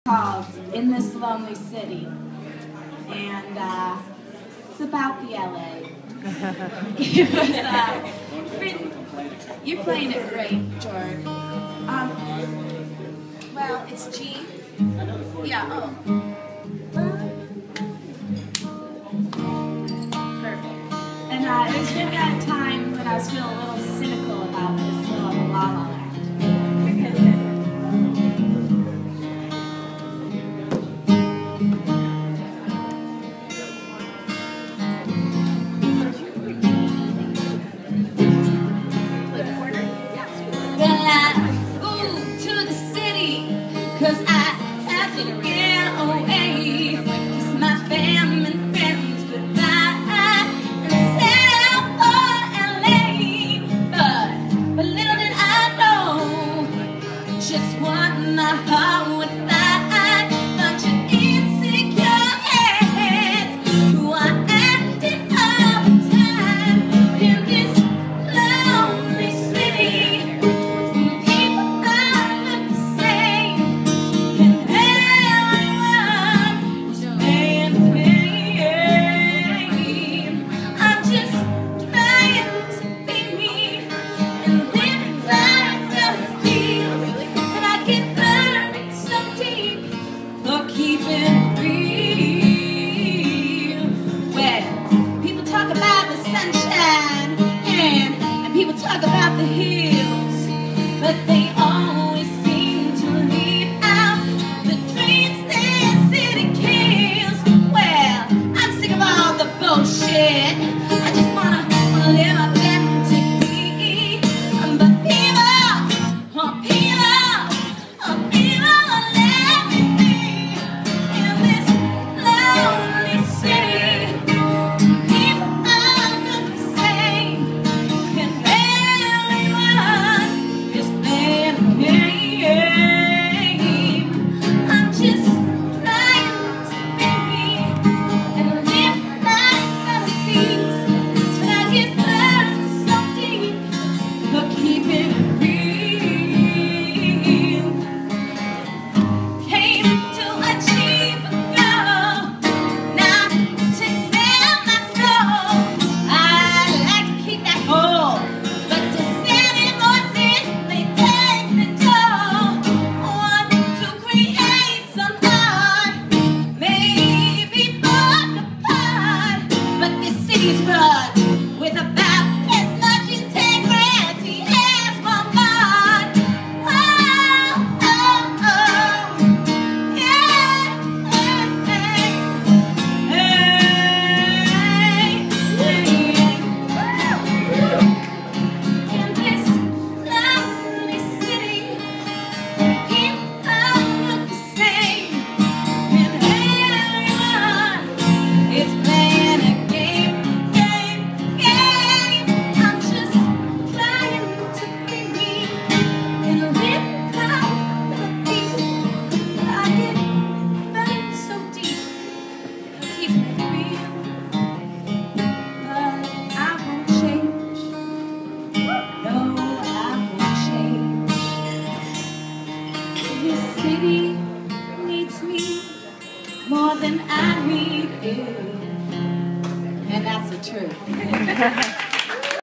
Called In This Lonely City, and it's about the LA. It was written. You're playing it great, George. Well, it's G. Yeah. Oh. Perfect. And it was written at a time when I was feeling a little cynical about this little La La Land. Cause I have to get away, kiss my family and friends goodbye, and set out for LA. But little did I know just what my heart would find. Bunch of insecure heads who are acting all the time in this lonely city. People talk about the hills, but they always seem to leave out the dreams this city kills. Well, I'm sick of all the bullshit. I just wanna live authentically. But people let me be in this lonely city. People all look the same. With about as much integrity as one God. Oh, oh, oh, yeah. In this lonely city, people look the same, and everyone is playing a game. City needs me more than I need you, and that's the truth.